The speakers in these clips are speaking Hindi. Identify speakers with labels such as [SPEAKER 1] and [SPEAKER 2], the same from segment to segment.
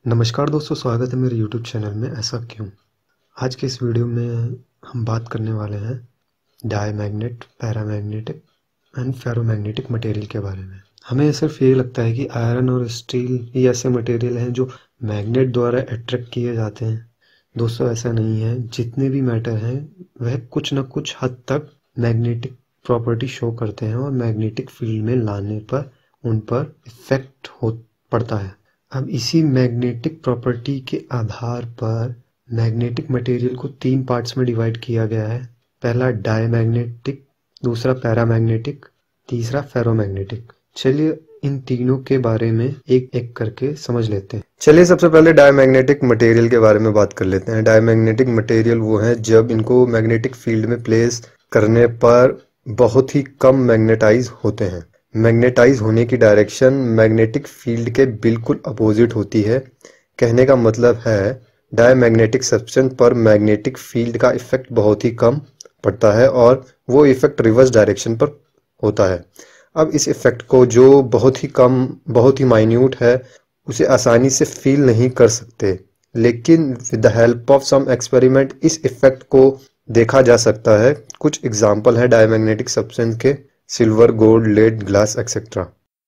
[SPEAKER 1] नमस्कार दोस्तों, स्वागत है मेरे YouTube चैनल में ऐसा क्यों। आज के इस वीडियो में हम बात करने वाले हैं diamagnet, paramagnetic and ferromagnetic material के बारे में। हमें सिर्फ ये लगता है कि आयरन और स्टील ये ऐसे मटेरियल हैं जो मैग्नेट द्वारा अट्रैक्ट किए जाते हैं। दोस्तों ऐसा नहीं है। जितने भी मैटर हैं वह कुछ न कुछ हद तक मैग्नेटिक प्रॉपर्टी शो करते हैं और मैग्नेटिक फील्ड में लाने पर उन पर इफेक्ट पड़ता है। अब इसी मैग्नेटिक प्रॉपर्टी के आधार पर मैग्नेटिक मटेरियल को 3 पार्ट्स में डिवाइड किया गया है। पहला डायमैग्नेटिक, दूसरा पैरामैग्नेटिक, तीसरा फेरोमैग्नेटिक। चलिए इन तीनों के बारे में एक एक करके समझ लेते हैं।
[SPEAKER 2] चलिए सबसे पहले डायमैग्नेटिक मटेरियल के बारे में बात कर लेते हैं। डायमैग्नेटिक मटेरियल वो है जब इनको मैग्नेटिक फील्ड में प्लेस करने पर बहुत ही कम मैग्नेटाइज होते हैं। मैग्नेटाइज होने की डायरेक्शन मैग्नेटिक फील्ड के बिल्कुल अपोजिट होती है। कहने का मतलब है डायमैग्नेटिक सब्सटेंस पर मैग्नेटिक फील्ड का इफेक्ट बहुत ही कम पड़ता है और वो इफेक्ट रिवर्स डायरेक्शन पर होता है। अब इस इफेक्ट को जो बहुत ही कम, बहुत ही माइन्यूट है, उसे आसानी से फील नहीं कर सकते, लेकिन with the help of some experiment इस इफेक्ट को देखा जा सकता है। कुछ एग्जाम्पल है डायमैग्नेटिक सब्सटेंस के: silver, gold, lead, glass etcetera.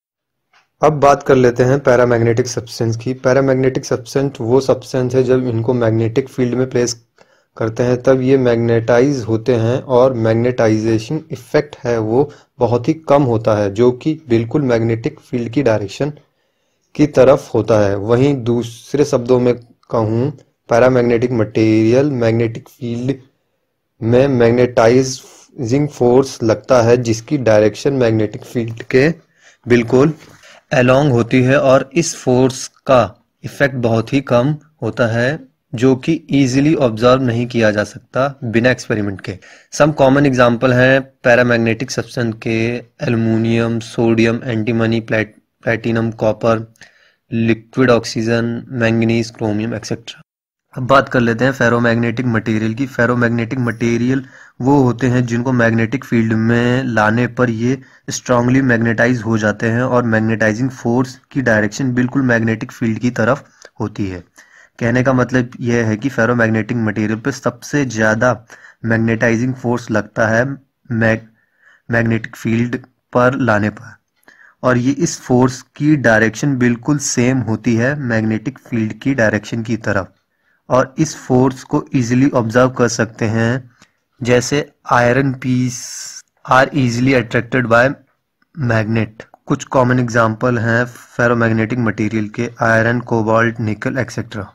[SPEAKER 2] अब बात कर लेते हैं पैरामैग्नेटिक सब्सटेंस की। पैरामैग्नेटिक सब्सटेंस वो सब्सटेंस है जब इनको मैग्नेटिक फील्ड में प्लेस करते हैं तब ये मैग्नेटाइज होते हैं और मैग्नेटाइजेशन इफेक्ट है वो बहुत ही कम होता है, जो कि बिल्कुल मैग्नेटिक फील्ड की डायरेक्शन की तरफ होता है। वहीं दूसरे शब्दों में कहूँ, पैरामैग्नेटिक मटेरियल मैग्नेटिक फील्ड में मैग्नेटाइजिंग फोर्स लगता है जिसकी डायरेक्शन मैग्नेटिक फील्ड के बिल्कुल अलोंग होती है और इस फोर्स का इफेक्ट बहुत ही कम होता है, जो कि इजीली ऑब्जर्व नहीं किया जा सकता बिना एक्सपेरिमेंट के। सम कॉमन एग्जांपल हैं पैरामैग्नेटिक सब्सटेंस के: aluminium, sodium, antimony, platinum, copper, liquid oxygen, manganese, chromium etcetera. अब बात कर लेते हैं फेरोमैग्नेटिक मटेरियल की। फेरोमैग्नेटिक मटेरियल वो होते हैं जिनको मैग्नेटिक फील्ड में लाने पर ये स्ट्रांगली मैग्नेटाइज हो जाते हैं और मैग्नेटाइजिंग फोर्स की डायरेक्शन बिल्कुल मैग्नेटिक फील्ड की तरफ होती है। कहने का मतलब यह है कि फेरोमैग्नेटिक मटेरियल पे सबसे ज़्यादा मैग्नेटाइजिंग फोर्स लगता है मैग्नेटिक फील्ड पर लाने पर, और ये इस फोर्स की डायरेक्शन बिल्कुल सेम होती है मैग्नेटिक फील्ड की डायरेक्शन की तरफ, और इस फोर्स को इजीली ऑब्जर्व कर सकते हैं। जैसे iron piece are easily attracted by magnet. कुछ कॉमन एग्जांपल हैं फेरोमैग्नेटिक मटेरियल के: आयरन, कोबाल्ट, निकल एक्सेट्रा।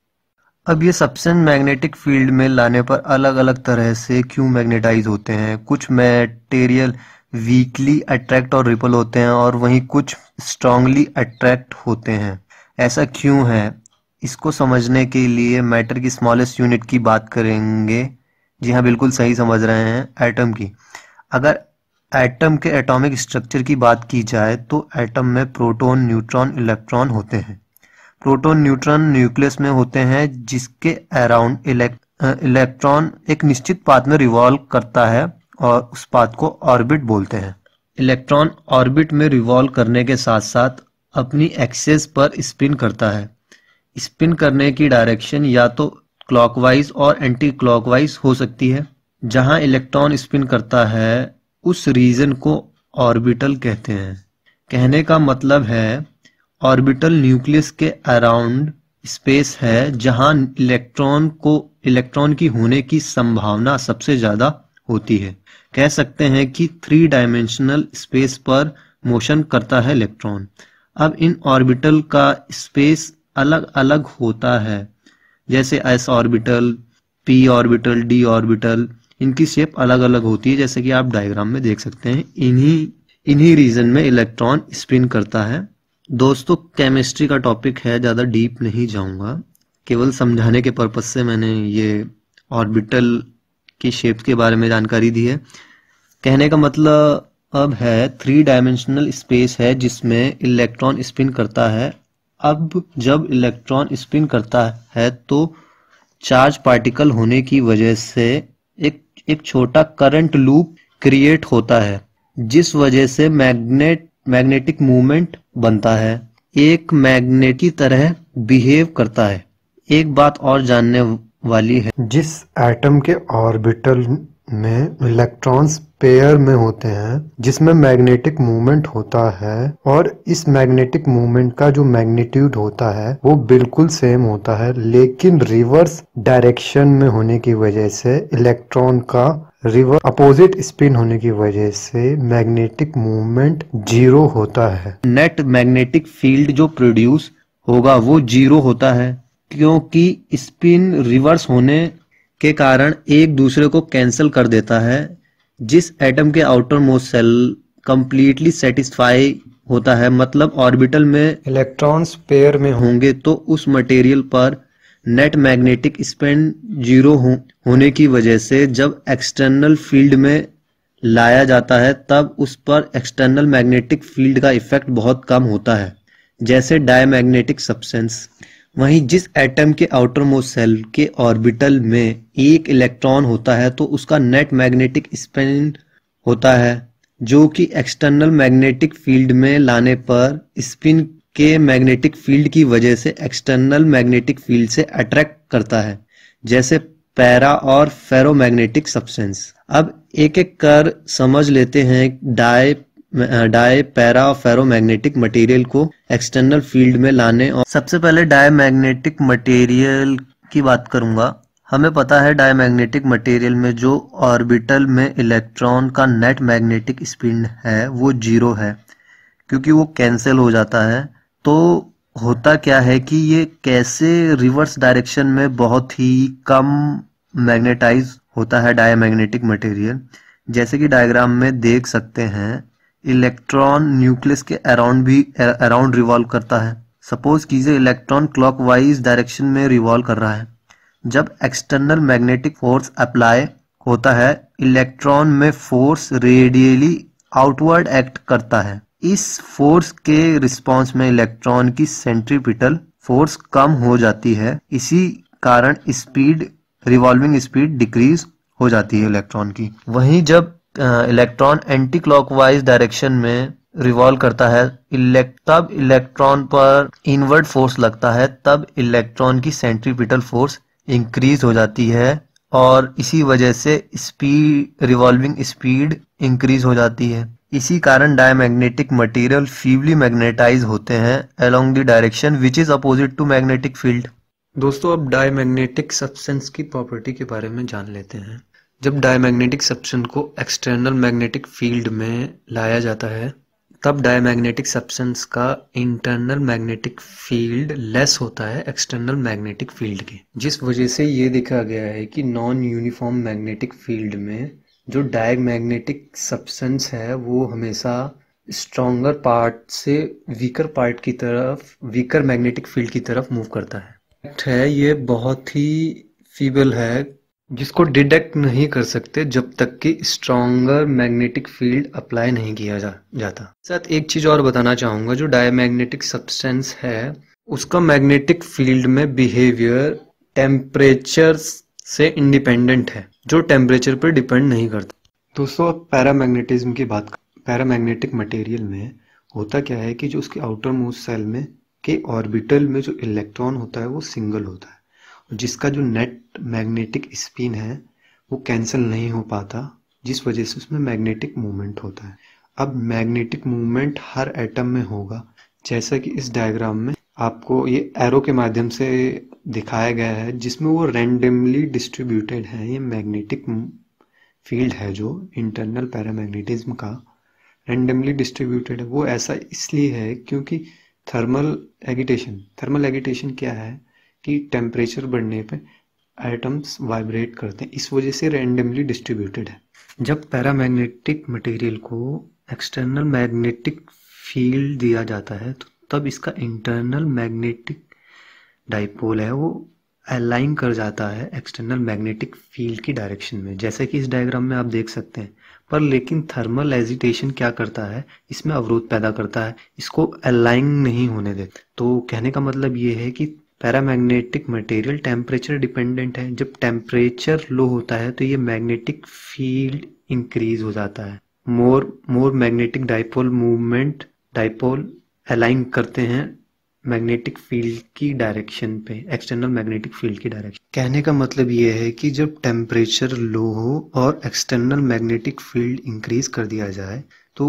[SPEAKER 2] अब ये सब्सटेंस मैग्नेटिक फील्ड में लाने पर अलग अलग तरह से क्यों मैग्नेटाइज होते हैं। कुछ मटेरियल वीकली अट्रैक्ट और रिपल होते हैं और वहीं कुछ स्ट्रांगली अट्रैक्ट होते हैं। ऐसा क्यों है, इसको समझने के लिए मैटर की स्मॉलेस्ट यूनिट की बात करेंगे। जी हाँ, बिल्कुल सही समझ रहे हैं, एटम की। अगर एटम के एटॉमिक स्ट्रक्चर की बात की जाए तो एटम में प्रोटॉन, न्यूट्रॉन, इलेक्ट्रॉन होते हैं। प्रोटॉन, न्यूट्रॉन न्यूक्लियस में होते हैं जिसके अराउंड इलेक्ट्रॉन एक निश्चित पाथ में रिवॉल्व करता है और उस पाथ को ऑर्बिट बोलते हैं। इलेक्ट्रॉन ऑर्बिट में रिवॉल्व करने के साथ साथ अपनी एक्सिस पर स्पिन करता है। स्पिन करने की डायरेक्शन या तो क्लॉकवाइज और एंटी क्लॉकवाइज हो सकती है। जहां इलेक्ट्रॉन स्पिन करता है उस रीजन को ऑर्बिटल कहते हैं। कहने का मतलब है ऑर्बिटल न्यूक्लियस के अराउंड स्पेस है जहां इलेक्ट्रॉन की होने की संभावना सबसे ज्यादा होती है। कह सकते हैं कि 3 डायमेंशनल स्पेस पर मोशन करता है इलेक्ट्रॉन। अब इन ऑर्बिटल का स्पेस अलग अलग होता है, जैसे S orbital, P orbital, D orbital. इनकी शेप अलग अलग होती है, जैसे कि आप डायग्राम में देख सकते हैं। इन्हीं रीजन में इलेक्ट्रॉन स्पिन करता है। दोस्तों, केमिस्ट्री का टॉपिक है, ज़्यादा डीप नहीं जाऊंगा, केवल समझाने के पर्पज से मैंने ये ऑर्बिटल की शेप के बारे में जानकारी दी है। कहने का मतलब अब है 3 डायमेंशनल स्पेस है जिसमें इलेक्ट्रॉन स्पिन करता है। अब जब इलेक्ट्रॉन स्पिन करता है तो चार्ज पार्टिकल होने की वजह से एक छोटा करंट लूप क्रिएट होता है, जिस वजह से मैग्नेटिक मूवमेंट बनता है। एक मैग्नेट की तरह
[SPEAKER 3] बिहेव करता है। एक बात और जानने वाली है,
[SPEAKER 1] जिस एटम के ऑर्बिटल में इलेक्ट्रॉन्स पेयर में होते हैं, जिसमें मैग्नेटिक मूवमेंट होता है, और इस मैग्नेटिक मूवमेंट का जो मैग्नीट्यूड होता है वो बिल्कुल सेम होता है, लेकिन रिवर्स डायरेक्शन में होने की वजह से इलेक्ट्रॉन का रिवर्स अपोजिट स्पिन होने की वजह से मैग्नेटिक मूवमेंट जीरो होता है।
[SPEAKER 3] नेट मैग्नेटिक फील्ड जो प्रोड्यूस होगा वो जीरो होता है, क्योंकि स्पिन रिवर्स होने के कारण एक दूसरे को कैंसिल कर देता है। जिस एटम के outermost shell completely satisfy होता है, मतलब ऑर्बिटल में
[SPEAKER 1] इलेक्ट्रॉन्स पेयर में
[SPEAKER 3] होंगे, तो उस मटेरियल पर नेट मैग्नेटिक स्पिन जीरो होने की वजह से जब एक्सटर्नल फील्ड में लाया जाता है तब उस पर एक्सटर्नल मैग्नेटिक फील्ड का इफेक्ट बहुत कम होता है, जैसे डायमैग्नेटिक सब्सटेंस। वहीं जिस एटम के आउटर मोस्ट सेल के ऑर्बिटल में एक इलेक्ट्रॉन होता है तो उसका नेट मैग्नेटिक स्पिन होता है, जो कि एक्सटर्नल मैग्नेटिक फील्ड में लाने पर स्पिन के मैग्नेटिक फील्ड की वजह से एक्सटर्नल मैग्नेटिक फील्ड से अट्रैक्ट करता है, जैसे पैरा और फेरोमैग्नेटिक सब्सटेंस। अब एक एक कर समझ लेते हैं डाई पैरा फेरोमैग्नेटिक मटेरियल को एक्सटर्नल फील्ड में लाने। और सबसे पहले डायमैग्नेटिक मटेरियल की बात करूंगा। हमें पता है डायमैग्नेटिक मटेरियल में जो ऑर्बिटल में इलेक्ट्रॉन का नेट मैग्नेटिक स्पिन है वो जीरो है, क्योंकि वो कैंसिल हो जाता है। तो होता क्या है कि ये कैसे रिवर्स डायरेक्शन में बहुत ही कम मैग्नेटाइज होता है डायमैग्नेटिक मटेरियल, जैसे कि डायग्राम में देख सकते हैं। इलेक्ट्रॉन न्यूक्लियस के अराउंड रिवॉल्व करता है। सपोज कीजिए इलेक्ट्रॉन क्लॉकवाइज डायरेक्शन में रिवॉल्व कर रहा है। जब एक्सटर्नल मैग्नेटिक फोर्स अप्लाई होता है, इलेक्ट्रॉन में फोर्स रेडियली आउटवर्ड एक्ट करता है। इस फोर्स के रिस्पॉन्स में इलेक्ट्रॉन की सेंट्रीपिटल फोर्स कम हो जाती है। इसी कारण रिवॉल्विंग स्पीड डिक्रीज हो जाती है इलेक्ट्रॉन की। वहीं जब इलेक्ट्रॉन एंटी क्लॉकवाइज डायरेक्शन में रिवॉल्व करता है, तब इलेक्ट्रॉन पर इनवर्ड फोर्स लगता है, तब इलेक्ट्रॉन की सेंट्रीपिटल फोर्स इंक्रीज हो जाती है और इसी वजह से रिवॉल्विंग स्पीड इंक्रीज हो जाती है। इसी कारण डायमैग्नेटिक मटेरियल फीवली मैग्नेटाइज होते हैं along the direction which is opposite to magnetic field.
[SPEAKER 1] दोस्तों, अब डायमैग्नेटिक सब्सटेंस की प्रॉपर्टी के बारे में जान लेते हैं। जब डायमैग्नेटिक सब्सटेंस को एक्सटर्नल मैग्नेटिक फील्ड में लाया जाता है, तब डायमैग्नेटिक सब्सटेंस का इंटरनल मैग्नेटिक फील्ड लेस होता है एक्सटर्नल मैग्नेटिक फील्ड के, जिस वजह से ये देखा गया है कि नॉन यूनिफॉर्म मैग्नेटिक फील्ड में जो डायमैग्नेटिक सब्सटेंस है वो हमेशा स्ट्रॉन्गर पार्ट से वीकर पार्ट की तरफ, वीकर मैग्नेटिक फील्ड की तरफ मूव करता है। ये बहुत ही फीबल है, जिसको डिटेक्ट नहीं कर सकते जब तक कि स्ट्रॉन्गर मैग्नेटिक फील्ड अप्लाई नहीं किया जाता। साथ एक चीज और बताना चाहूंगा, जो डायमैग्नेटिक सब्सटेंस है उसका मैग्नेटिक फील्ड में बिहेवियर टेम्परेचर से इंडिपेंडेंट है, जो टेम्परेचर पर डिपेंड नहीं करता। दोस्तों, पैरामैग्नेटिज्म की बात करें। पैरामैग्नेटिक मटेरियल में होता क्या है कि जो उसके आउटर मोस्ट सेल में के ऑर्बिटल में जो इलेक्ट्रॉन होता है वो सिंगल होता है, और जिसका जो नेट मैग्नेटिक स्पिन है वो कैंसिल नहीं हो पाता, जिस वजह से उसमें मैग्नेटिक मूवमेंट होता है। अब मैग्नेटिक मूवमेंट हर एटम में होगा, जैसा कि इस डायग्राम में आपको ये एरो के माध्यम से दिखाया गया है, जिसमें वो रैंडमली डिस्ट्रीब्यूटेड है। ये मैग्नेटिक फील्ड है जो इंटरनल पैरामैग्नेटिज्म का रैंडमली डिस्ट्रीब्यूटेड है। वो ऐसा इसलिए है क्योंकि थर्मल एगिटेशन क्या है कि टेम्परेचर बढ़ने पे एटम्स वाइब्रेट करते हैं, इस वजह से रैंडमली डिस्ट्रीब्यूटेड है। जब पैरामैग्नेटिक मटेरियल को एक्सटर्नल मैग्नेटिक फील्ड दिया जाता है तो तब इसका इंटरनल मैग्नेटिक डाइपोल है वो अलाइन कर जाता है एक्सटर्नल मैग्नेटिक फील्ड की डायरेक्शन में, जैसे कि इस डायग्राम में आप देख सकते हैं। पर लेकिन थर्मल एजिटेशन क्या करता है, इसमें अवरोध पैदा करता है, इसको अलाइन नहीं होने देता। तो कहने का मतलब ये है कि पैरामैग्नेटिक मटेरियल टेम्परेचर डिपेंडेंट है। जब टेम्परेचर लो होता है तो ये मैग्नेटिक फील्ड इंक्रीज हो जाता है। मोर मैग्नेटिक डाइपोल अलाइन करते हैं मैग्नेटिक फील्ड की डायरेक्शन पे, एक्सटर्नल मैग्नेटिक फील्ड की डायरेक्शन। कहने का मतलब ये है कि जब टेम्परेचर लो हो और एक्सटर्नल मैग्नेटिक फील्ड इंक्रीज कर दिया जाए तो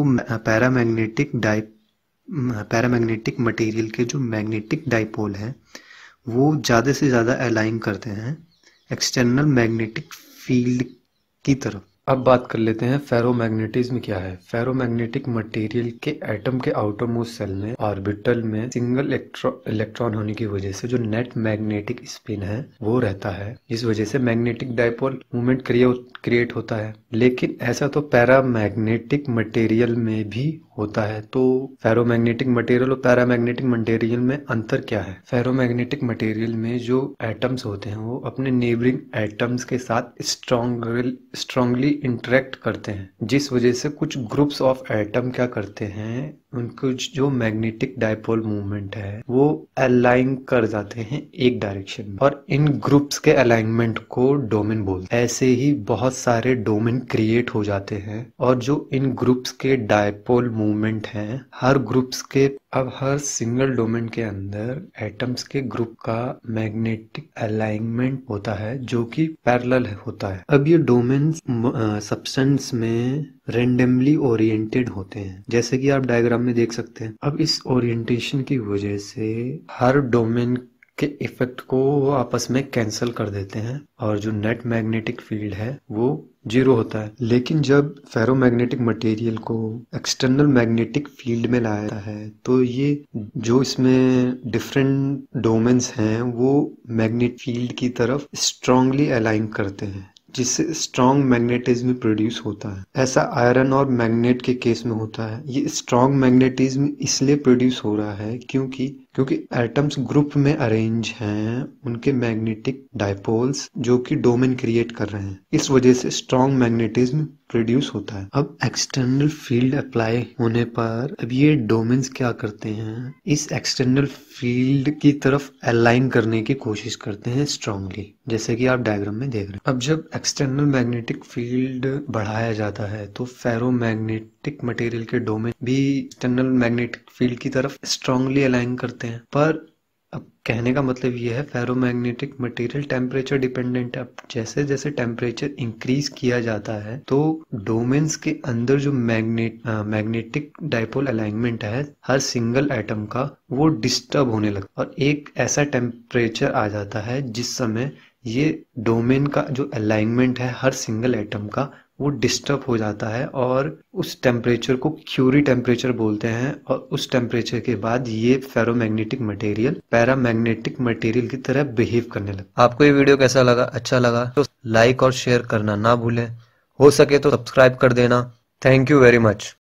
[SPEAKER 1] पैरामैग्नेटिक मटेरियल के जो मैग्नेटिक डाइपोल हैं वो ज़्यादा से ज़्यादा अलाइन करते हैं एक्सटर्नल मैग्नेटिक फील्ड की तरफ।
[SPEAKER 2] अब बात कर लेते हैं फेरोमैग्नेटिज्म क्या है। फेरोमैग्नेटिक मटेरियल के एटम के आउटर मोस्ट सेल में ऑर्बिटल में सिंगल इलेक्ट्रॉन होने की वजह से जो नेट मैग्नेटिक स्पिन है वो रहता है, इस वजह से मैग्नेटिक डाइपोल मूवमेंट क्रिएट होता है। लेकिन ऐसा तो पैरामैग्नेटिक मटेरियल में भी होता है। तो फेरोमैग्नेटिक मटेरियल और पैरामैग्नेटिक मटेरियल में अंतर क्या है? फेरोमैग्नेटिक मटेरियल में जो एटम्स होते हैं वो अपने नेबरिंग एटम्स के साथ स्ट्रांगली इंटरेक्ट करते हैं, जिस वजह से कुछ ग्रुप्स ऑफ एटम क्या करते हैं, उनको जो मैग्नेटिक डाइपोल मूवमेंट है वो अलाइन कर जाते हैं एक डायरेक्शन में, और इन ग्रुप्स के अलाइनमेंट को डोमेन बोलते हैं। ऐसे ही बहुत सारे डोमेन क्रिएट हो जाते हैं, और जो इन ग्रुप्स के डाइपोल मूवमेंट हैं, हर सिंगल डोमेन के अंदर एटम्स के ग्रुप का मैग्नेटिक अलाइनमेंट होता है जो कि पैरेलल होता है।
[SPEAKER 1] अब ये डोमेन सब्सटेंस में रेंडमली ओरिएंटेड होते हैं, जैसे कि आप डायग्राम में देख सकते हैं। अब इस ओरिएंटेशन की वजह से हर डोमेन के इफेक्ट को वो आपस में कैंसिल कर देते हैं, और जो नेट मैग्नेटिक फील्ड है वो जीरो होता है। लेकिन जब फेरोमैग्नेटिक मटेरियल को एक्सटर्नल मैग्नेटिक फील्ड में लाया जाता है तो ये जो इसमें डिफरेंट डोमेन्स हैं वो मैग्नेट फील्ड की तरफ स्ट्रांगली अलाइन करते हैं, जिससे स्ट्रॉन्ग मैग्नेटिज्म प्रोड्यूस होता है। ऐसा आयरन और मैग्नेट के केस में होता है। ये स्ट्रॉन्ग मैग्नेटिज्म इसलिए प्रोड्यूस हो रहा है क्योंकि एटम्स ग्रुप में अरेंज हैं, उनके मैग्नेटिक डाइपोल्स जो कि डोमेन क्रिएट कर रहे हैं, इस वजह से स्ट्रॉन्ग मैग्नेटिज्म प्रोड्यूस होता है। अब एक्सटर्नल फील्ड अप्लाई होने पर अब ये डोमेन्स क्या करते हैं, इस एक्सटर्नल फील्ड की तरफ अलाइन करने की कोशिश करते हैं स्ट्रांगली, जैसे कि आप डायग्राम में देख रहे हैं। अब जब एक्सटर्नल मैग्नेटिक फील्ड बढ़ाया जाता है तो फेरोमैग्नेटिक मटेरियल के डोमेन भी एक्सटर्नल मैग्नेटिक फील्ड की तरफ स्ट्रांगली अलाइन करते हैं। पर अब कहने का मतलब ये है फेरोमैग्नेटिक मटेरियल टेम्परेचर डिपेंडेंट है। अब जैसे जैसे टेम्परेचर इंक्रीज किया जाता है तो डोमेन्स के अंदर जो मैग्नेटिक डाइपोल अलाइनमेंट है हर सिंगल एटम का, वो डिस्टर्ब होने लगता है, और एक ऐसा टेम्परेचर आ जाता है जिस समय ये डोमेन का जो अलाइनमेंट है हर सिंगल एटम का वो डिस्टर्ब हो जाता है, और उस टेम्परेचर को क्यूरी टेम्परेचर बोलते हैं। और उस टेम्परेचर के बाद ये फेरोमैग्नेटिक मटेरियल पैरामैग्नेटिक मटेरियल की तरह बिहेव करने लगता है।
[SPEAKER 3] आपको ये वीडियो कैसा लगा? अच्छा लगा तो लाइक और शेयर करना ना भूलें। हो सके तो सब्सक्राइब कर देना। Thank you very much.